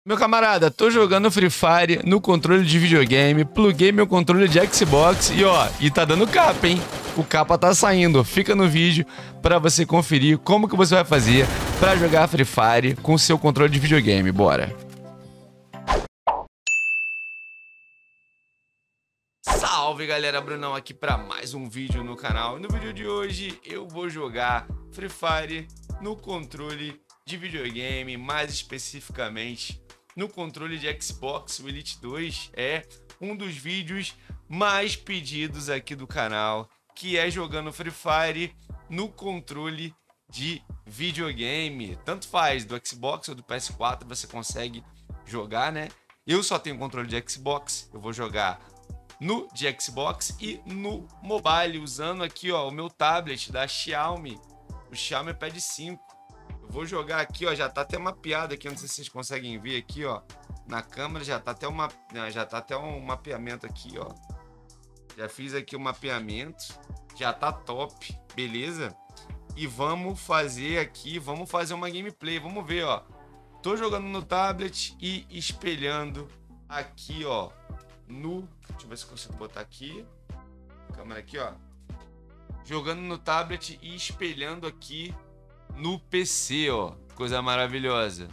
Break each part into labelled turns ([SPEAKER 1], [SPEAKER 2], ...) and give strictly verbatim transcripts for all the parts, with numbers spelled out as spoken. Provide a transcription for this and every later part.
[SPEAKER 1] Meu camarada, tô jogando Free Fire no controle de videogame, pluguei meu controle de Xbox e ó, e tá dando capa, hein? O capa tá saindo. Fica no vídeo pra você conferir como que você vai fazer pra jogar Free Fire com o seu controle de videogame. Bora! Salve galera, Brunão aqui pra mais um vídeo no canal. No vídeo de hoje eu vou jogar Free Fire no controle de videogame, mais especificamente no controle de Xbox. O Elite dois é um dos vídeos mais pedidos aqui do canal, que é jogando Free Fire no controle de videogame. Tanto faz, do Xbox ou do P S quatro você consegue jogar, né? Eu só tenho controle de Xbox, eu vou jogar no de Xbox e no mobile, usando aqui ó, o meu tablet da Xiaomi, o Xiaomi Pad cinco. Eu vou jogar aqui, ó, já tá até mapeado aqui, não sei se vocês conseguem ver aqui, ó, na câmera já tá até uma, já tá até um mapeamento aqui, ó. Já fiz aqui o mapeamento, já tá top, beleza? E vamos fazer aqui, vamos fazer uma gameplay, vamos ver, ó. Tô jogando no tablet e espelhando aqui, ó, no... Deixa eu ver se eu consigo botar aqui. Câmera aqui, ó. Jogando no tablet e espelhando aqui no P C, ó. Coisa maravilhosa.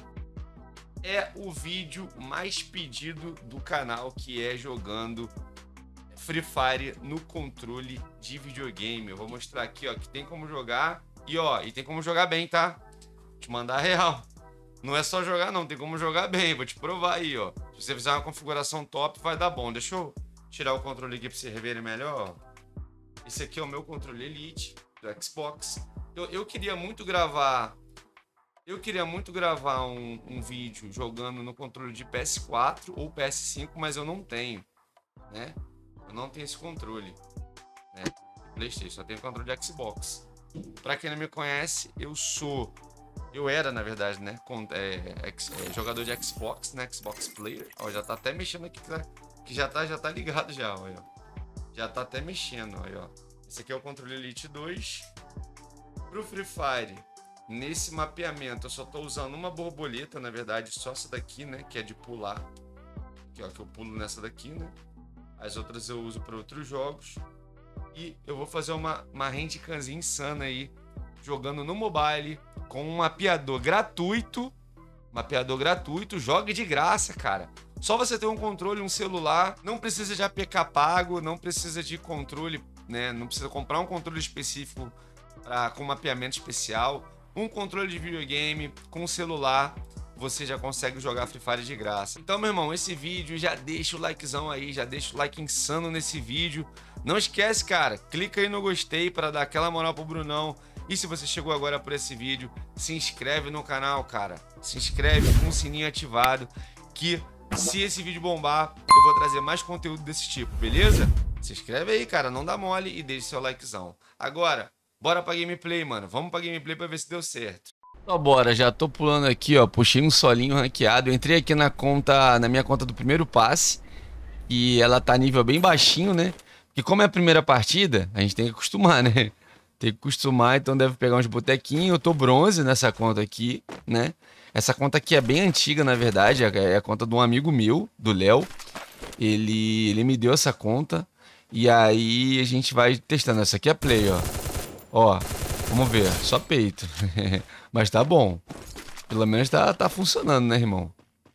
[SPEAKER 1] É o vídeo mais pedido do canal, que é jogando Free Fire no controle de videogame. Eu vou mostrar aqui, ó, que tem como jogar. E, ó, e tem como jogar bem, tá? Vou te mandar a real. Não é só jogar, não. Tem como jogar bem. Vou te provar aí, ó. Se você fizer uma configuração top, vai dar bom. Deixa eu tirar o controle aqui pra vocês verem melhor. Esse aqui é o meu controle Elite do Xbox. Eu, eu queria muito gravar... Eu queria muito gravar um, um vídeo jogando no controle de P S quatro ou P S cinco, mas eu não tenho, né? Eu não tenho esse controle, né? PlayStation, só tenho controle de Xbox. Pra quem não me conhece, eu sou... Eu era, na verdade, né? Com, é, ex, é, jogador de Xbox, né? Xbox Player. Ó, já tá até mexendo aqui, que já tá, já tá ligado já, ó. Já tá até mexendo, ó, ó. Esse aqui é o controle Elite dois. Pro Free Fire, nesse mapeamento, eu só tô usando uma borboleta, na verdade, só essa daqui, né? Que é de pular. Aqui, ó, que eu pulo nessa daqui, né? As outras eu uso para outros jogos. E eu vou fazer uma, uma handcanzinha insana aí, jogando no mobile, com um mapeador gratuito. Mapeador gratuito, jogue de graça, cara. Só você ter um controle, um celular, não precisa de A P K pago, não precisa de controle, né? Não precisa comprar um controle específico pra, com mapeamento especial. Um controle de videogame com celular, você já consegue jogar Free Fire de graça. Então, meu irmão, esse vídeo, já deixa o likezão aí, já deixa o like insano nesse vídeo. Não esquece, cara, clica aí no gostei para dar aquela moral pro Brunão. E se você chegou agora por esse vídeo, se inscreve no canal, cara. Se inscreve com o sininho ativado, que se esse vídeo bombar, eu vou trazer mais conteúdo desse tipo, beleza? Se inscreve aí, cara, não dá mole e deixa seu likezão. Agora, bora pra gameplay, mano. Vamos pra gameplay pra ver se deu certo. Então bora, já tô pulando aqui, ó. Puxei um solinho ranqueado. Eu entrei aqui na conta, na minha conta do primeiro passe. E ela tá nível bem baixinho, né? Porque como é a primeira partida, a gente tem que acostumar, né? Tem que acostumar, então deve pegar uns botequinhos. Eu tô bronze nessa conta aqui, né? Essa conta aqui é bem antiga, na verdade. É a conta de um amigo meu, do Léo. Ele, ele me deu essa conta. E aí a gente vai testando. Essa aqui é play, ó. Ó, vamos ver. Só peito. Mas tá bom. Pelo menos tá, tá funcionando, né, irmão?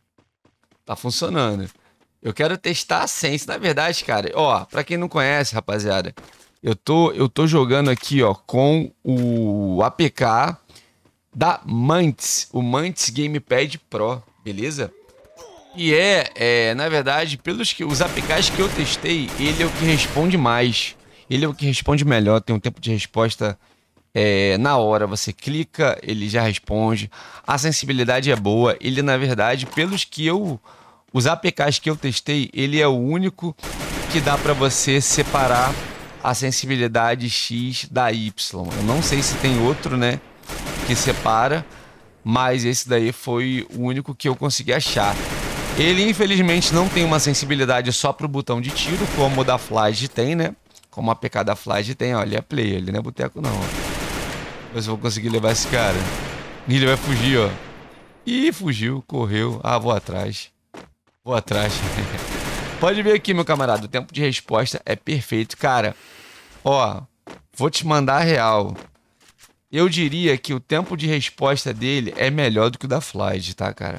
[SPEAKER 1] Tá funcionando. Eu quero testar a Sense. Na verdade, cara, ó, pra quem não conhece, rapaziada, eu tô, eu tô jogando aqui, ó, com o A P K da Mantis, o Mantis Gamepad Pro, beleza? E é, é, na verdade, pelos que, os A P Ks que eu testei, ele é o que responde mais. Ele é o que responde melhor, tem um tempo de resposta é, na hora. Você clica, ele já responde. A sensibilidade é boa. Ele, na verdade, pelos que eu... Os A P Ks que eu testei, ele é o único que dá pra você separar a sensibilidade X da Y. Eu não sei se tem outro, né, que separa, mas esse daí foi o único que eu consegui achar. Ele, infelizmente, não tem uma sensibilidade só pro botão de tiro, como o da Flash tem, né? Como a A P K da Flash tem, ó, ele é play, ele não é boteco não. Ó. Eu vou conseguir levar esse cara. E ele vai fugir, ó. Ih, fugiu, correu. Ah, vou atrás. Vou atrás. Pode ver aqui, meu camarada. O tempo de resposta é perfeito. Cara, ó, vou te mandar a real. Eu diria que o tempo de resposta dele é melhor do que o da Flight, tá, cara?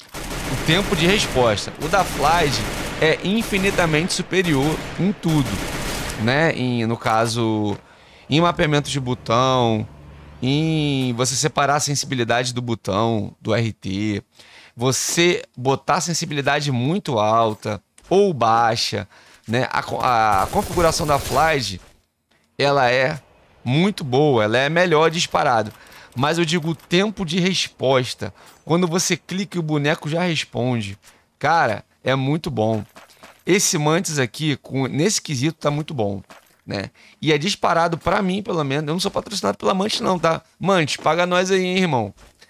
[SPEAKER 1] O tempo de resposta. O da Flight é infinitamente superior em tudo, né? Em, no caso, em mapeamento de botão, em você separar a sensibilidade do botão, do R T, você botar a sensibilidade muito alta ou baixa, né? A, a configuração da Flight, ela é muito boa, ela é melhor disparado. Mas eu digo o tempo de resposta. Quando você clica e o boneco já responde. Cara, é muito bom. Esse Mantis aqui, com, nesse quesito, tá muito bom, né? E é disparado pra mim, pelo menos. Eu não sou patrocinado pela Mantis não, tá? Mantis, paga nós aí, hein, irmão?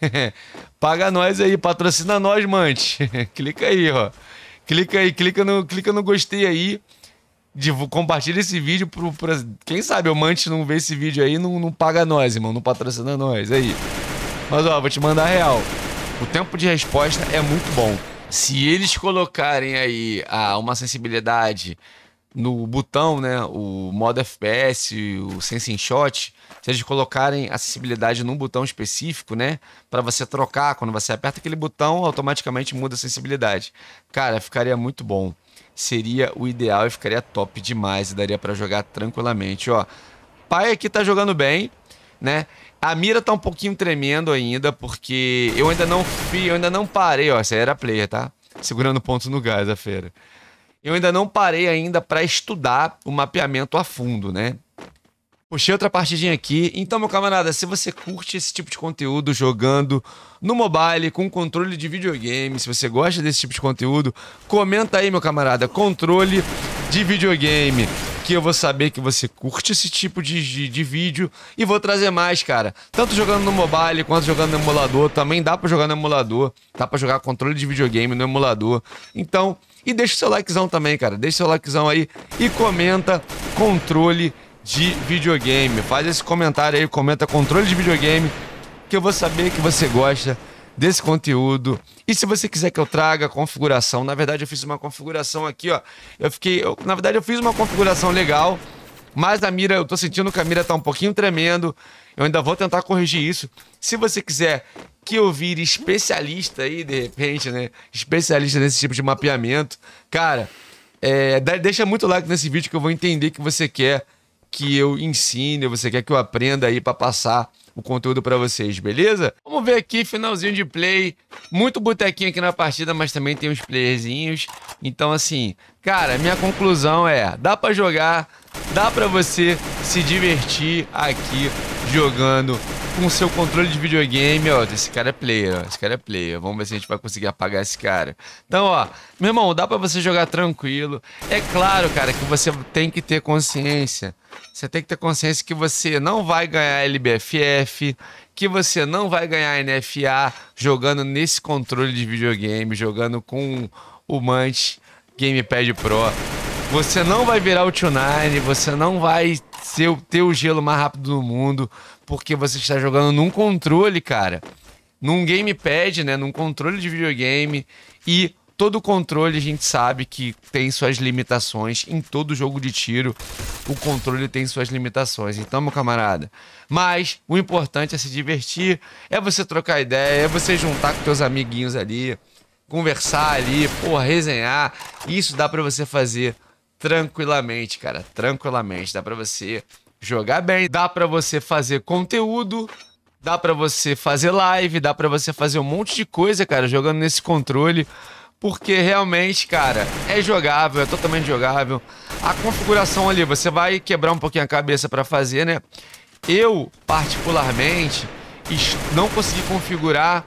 [SPEAKER 1] Paga nós aí, patrocina nós, Mantis. Clica aí, ó. Clica aí, clica no, clica no gostei aí. Compartilha esse vídeo pro, pro... Quem sabe o Mantis não vê esse vídeo aí, não, não paga nós, irmão. Não patrocina nós, aí. Mas, ó, vou te mandar a real. O tempo de resposta é muito bom. Se eles colocarem aí ah, uma sensibilidade no botão, né? O modo F P S, o Sensing Shot. Se eles colocarem a sensibilidade num botão específico, né? Pra você trocar, quando você aperta aquele botão, automaticamente muda a sensibilidade. Cara, ficaria muito bom. Seria o ideal e ficaria top demais e daria pra jogar tranquilamente, ó. Pai aqui tá jogando bem, né? A mira tá um pouquinho tremendo ainda, porque eu ainda não fui, eu ainda não parei, ó. Essa era player, tá? Segurando pontos no gás, a fera. Eu ainda não parei ainda pra estudar o mapeamento a fundo, né? Puxei outra partidinha aqui. Então, meu camarada, se você curte esse tipo de conteúdo jogando no mobile, com controle de videogame, se você gosta desse tipo de conteúdo, comenta aí, meu camarada, controle de videogame, que eu vou saber que você curte esse tipo de, de, de vídeo e vou trazer mais, cara. Tanto jogando no mobile quanto jogando no emulador. Também dá pra jogar no emulador. Dá pra jogar controle de videogame no emulador. Então, e deixa o seu likezão também, cara. Deixa o seu likezão aí e comenta controle de videogame. Faz esse comentário aí, comenta controle de videogame, que eu vou saber que você gosta desse conteúdo. E se você quiser que eu traga a configuração, na verdade eu fiz uma configuração aqui, ó. Eu fiquei, eu, na verdade eu fiz uma configuração legal, mas a mira, eu tô sentindo que a mira tá um pouquinho tremendo. Eu ainda vou tentar corrigir isso. Se você quiser que eu vire especialista aí, de repente, né? Especialista nesse tipo de mapeamento, cara, é, deixa muito like nesse vídeo que eu vou entender que você quer que eu ensine, você quer que eu aprenda aí pra passar o conteúdo pra vocês, beleza? Vamos ver aqui, finalzinho de play. Muito botequinho aqui na partida, mas também tem uns playerzinhos. Então, assim, cara, minha conclusão é, dá pra jogar, dá pra você se divertir aqui jogando com o seu controle de videogame. Ó, esse cara é player, ó, esse cara é player. Vamos ver se a gente vai conseguir apagar esse cara. Então, ó, meu irmão, dá pra você jogar tranquilo. É claro, cara, que você tem que ter consciência. Você tem que ter consciência que você não vai ganhar L B F F, que você não vai ganhar N F A jogando nesse controle de videogame, jogando com o Mantis Gamepad Pro. Você não vai virar o Tio Nine, você não vai ser, ter o gelo mais rápido do mundo, porque você está jogando num controle, cara. Num gamepad, né? Num controle de videogame. E todo controle a gente sabe que tem suas limitações. Em todo jogo de tiro, o controle tem suas limitações. Então, meu camarada, mas o importante é se divertir, é você trocar ideia, é você juntar com teus amiguinhos ali, conversar ali, porra, resenhar. Isso dá pra você fazer tranquilamente, cara, tranquilamente. Dá pra você jogar bem, dá pra você fazer conteúdo, dá pra você fazer live, dá pra você fazer um monte de coisa, cara, jogando nesse controle. Porque realmente, cara, é jogável, é totalmente jogável. A configuração ali, você vai quebrar um pouquinho a cabeça pra fazer, né? Eu, particularmente, não consegui configurar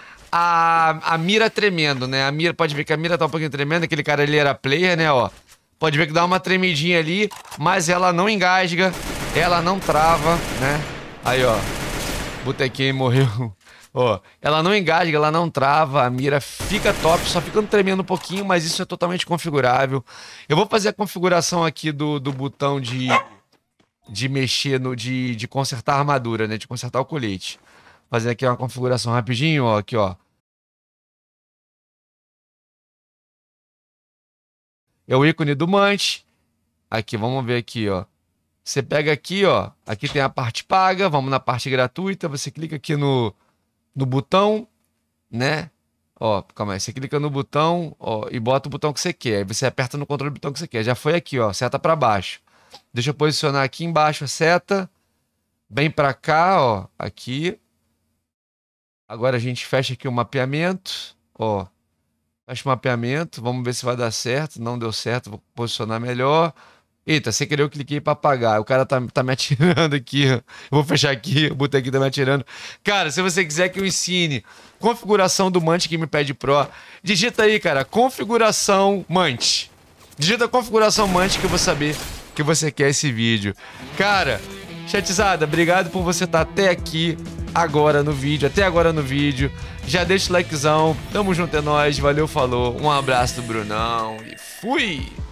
[SPEAKER 1] a, a mira tremendo, né? A mira, pode ver que a mira tá um pouquinho tremendo, aquele cara ali era player, né, ó. Pode ver que dá uma tremidinha ali, mas ela não engasga, ela não trava, né? Aí, ó, botequinho morreu. Ó, ela não engasga, ela não trava, a mira fica top, só fica tremendo um pouquinho, mas isso é totalmente configurável. Eu vou fazer a configuração aqui do, do botão de, de mexer, no, de, de consertar a armadura, né? De consertar o colete. Fazer aqui uma configuração rapidinho, ó, aqui, ó. é o ícone do Munch. Aqui, vamos ver aqui, ó. Você pega aqui, ó. Aqui tem a parte paga, vamos na parte gratuita. Você clica aqui no, no botão, né? Ó, calma aí. Você clica no botão, ó, e bota o botão que você quer. Aí você aperta no controle do botão que você quer. Já foi aqui, ó, seta para baixo. Deixa eu posicionar aqui embaixo a seta. Bem para cá, ó, aqui. Agora a gente fecha aqui o mapeamento, ó. Fecha o mapeamento, vamos ver se vai dar certo. Não deu certo, vou posicionar melhor. Eita, sem querer eu cliquei pra apagar. O cara tá, tá me atirando aqui. Eu vou fechar aqui, o botão aqui tá me atirando. Cara, se você quiser que eu ensine configuração do Munch Gamepad Pro, digita aí, cara, configuração Munch. Digita configuração Munch que eu vou saber que você quer esse vídeo. Cara, chatzada, obrigado por você estar até aqui agora no vídeo, até agora no vídeo. Já deixa o likezão. Tamo junto, é nóis. Valeu, falou. Um abraço do Brunão e fui!